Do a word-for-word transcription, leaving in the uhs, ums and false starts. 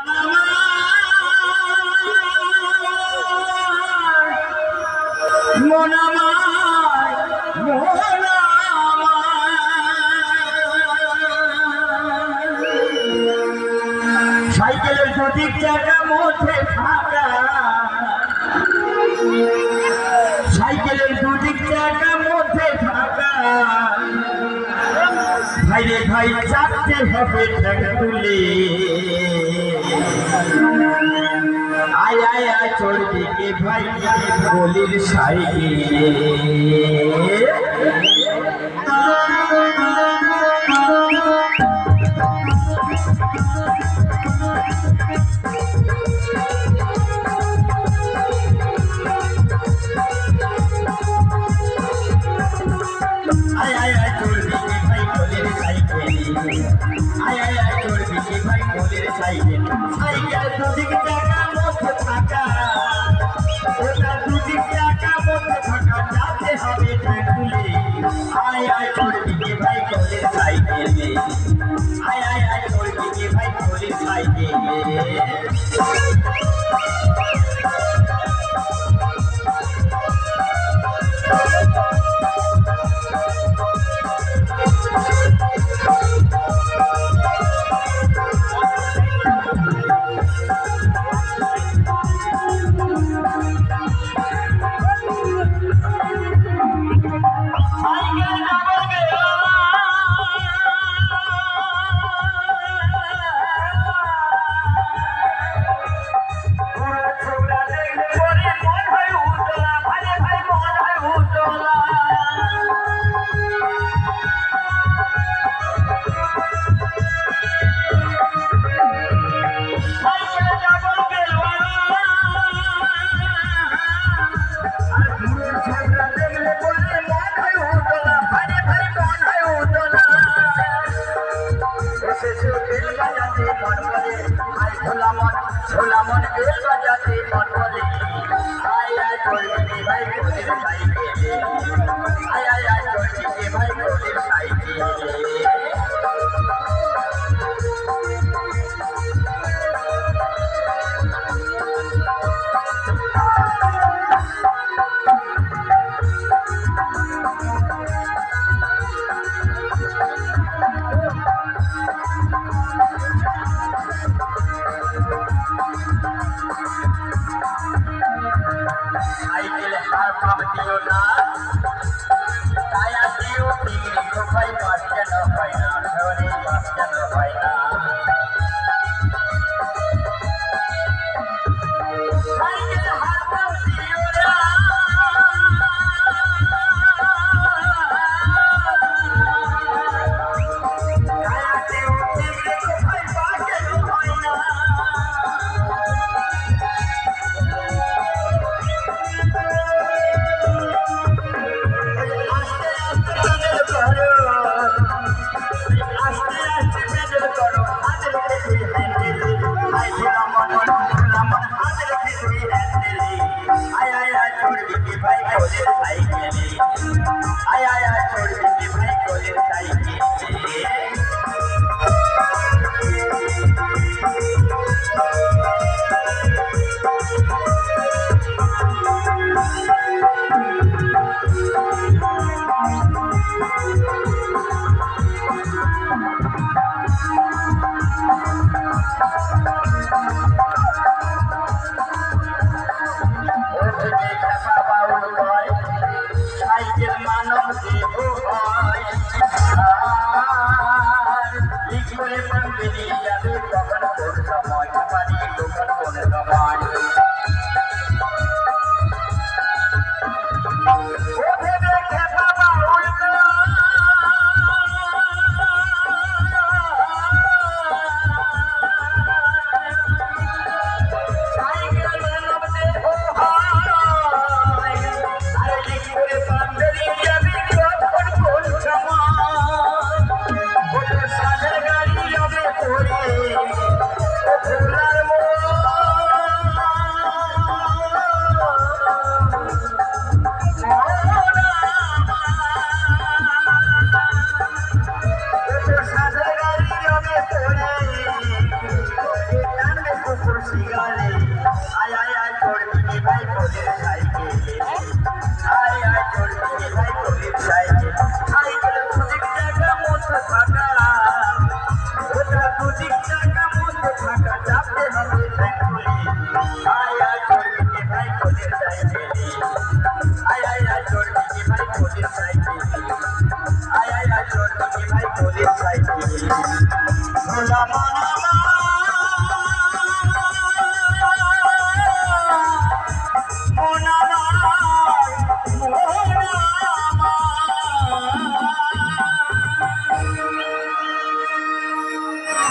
মন আমার মন সাইকেলের দুদিক জায়গা মধ্যে ফাঁকা সাইকেলের দুদিক জায়গা মধ্যে ফাঁকা ভাই রে ভাই চাপতে হবে ঠ্যাং তুলে আয় আয় আয় চলবি কে ভাই গলির সাইকেলে সাইকেল দুদিক জায়গা মধ্যে থাকা ওটা দুদিক জায়গা মধ্যে থাকা যাতে হবে ঠেকুলে আয় আয় চলবি কে ভাই গলির সাইকেলে আয় আয় আয় চলবি কে ভাই গলির সাইকেলে খুশি গালে আয় আয় আয় করবি কে ভাই কোলের সাইকেল আয় আয় করবি কে ভাই কোলের সাইকেল সাইকেল দুদিক টাকা মতো থাকা ওটা দুদিক টাকা মতো থাকা চাপতে হবে সাইকেলে আয় আয় করবি কে ভাই কোলের সাইকেল